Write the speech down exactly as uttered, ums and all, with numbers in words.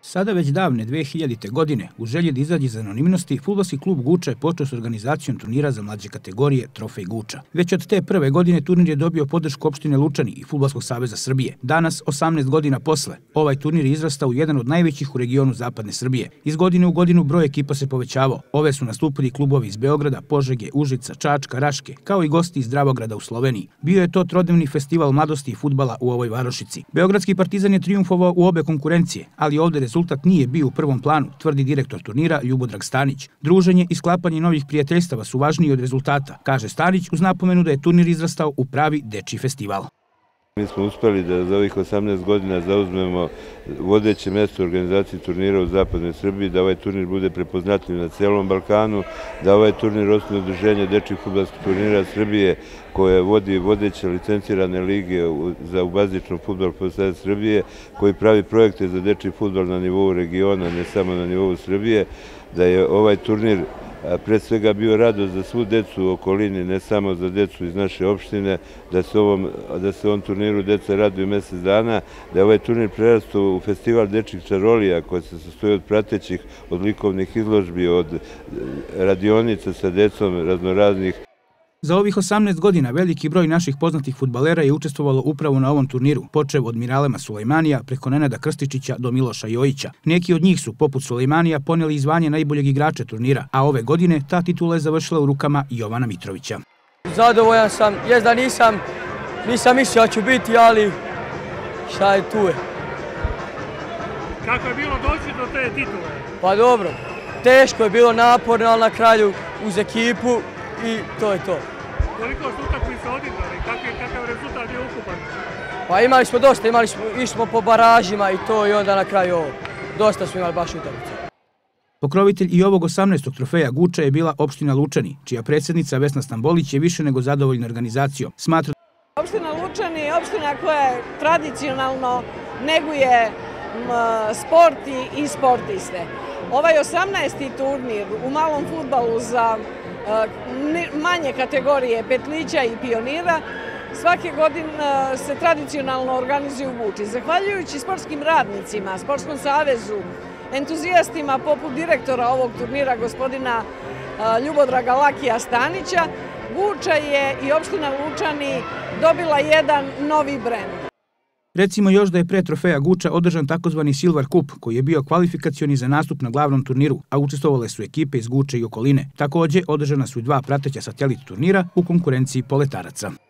Sada već davne dve hiljadite. godine, u želji da izađe iz anonimnosti, fudbalski klub Guča je počeo s organizacijom turnira za mlađe kategorije Trofej Guča. Već od te prve godine turnir je dobio podršku opštine Lučani i Fudbalskog saveza Srbije. Danas, osamnaest godina posle, ovaj turnir je izrastao u jedan od najvećih u regionu zapadne Srbije. Iz godine u godinu broj ekipa se povećavao. Ove su nastupili klubovi iz Beograda, Požege, Užica, Čačka, Raške, kao i gosti iz Dravograda u Sloveniji. Bio je to trodnevni festival mladosti i fudbala u ovoj varošici. Beogradski Partizan je trijumfovao u obe konkurencije, ali ovde rezultat nije bio u prvom planu, tvrdi direktor turnira Ljubodrag Stanić. Druženje i sklapanje novih prijateljstava su važniji od rezultata, kaže Stanić uz napomenu da je turnir izrastao u pravi dečiji festival. Mi smo uspeli da za ovih osamnaest godina zauzmemo vodeće mesto u organizaciji turnira u zapadnoj Srbiji, da ovaj turnir bude prepoznatljiv na celom Balkanu, da ovaj turnir osnuje udruženje dečjih fudbalskih turnira Srbije koje vodi vodeće licencirane lige za bazični fudbal po Savez Srbije, koji pravi projekte za dečji fudbal na nivou regiona, ne samo na nivou Srbije, da je ovaj turnir pre svega bio radost za svu decu u okolini, ne samo za decu iz naše opštine, da se ovom, da se ovom turniru deca raduju mesec dana, da je ovaj turnir prerastao u festival dečjih čarolija koji se sastoji od pratećih, od likovnih izložbi, od radionica sa decom raznoraznih. Za ovih osamnaest godina veliki broj naših poznatih fudbalera je učestvovalo upravo na ovom turniru, počev od Miralema Sulejmanija preko Nenada Krstičića do Miloša Jojića. Neki od njih su, poput Sulejmanija, poneli i zvanje najboljeg igrača turnira, a ove godine ta titula je završila u rukama Jovana Mitrovića. Zadovoljan sam, jest da nisam, nisam mislio da ću biti, ali šta je tu je. Kako je bilo doći do te titule? Pa dobro, teško je bilo, naporno, ali na kraju uz ekipu i to je to. Koliko su utakmice odigrali? Kakav je rezultat bio ukupan? Pa imali smo dosta, imali smo, išli smo po baražima i to i onda na kraju ovo. Dosta smo imali baš utakmice. Pokrovitelj i ovog osamnaestog trofeja Guča je bila opština Lučani, čija predsjednica Vesna Stambolić je više nego zadovoljna organizacijom. Smatra Opština Lučani je opština koja tradicionalno neguje sport i sportiste. Ovaj osamnaesti turnir u malom fudbalu za manje kategorije petlića i pionira svake godine se tradicionalno organizuju u Guči. Zahvaljujući sportskim radnicima, Sportskom savezu, entuzijastima poput direktora ovog turnira gospodina Ljubodraga Lakija Stanića, Guča je i opština Lučani dobila jedan novi brend. Recimo još da je pre trofeja Guča održan takozvani Silver Cup, koji je bio kvalifikacioni za nastup na glavnom turniru, a učestvovale su ekipe iz Guče i okoline. Takođe, održana su i dva prateća satelit turnira u konkurenciji poletaraca.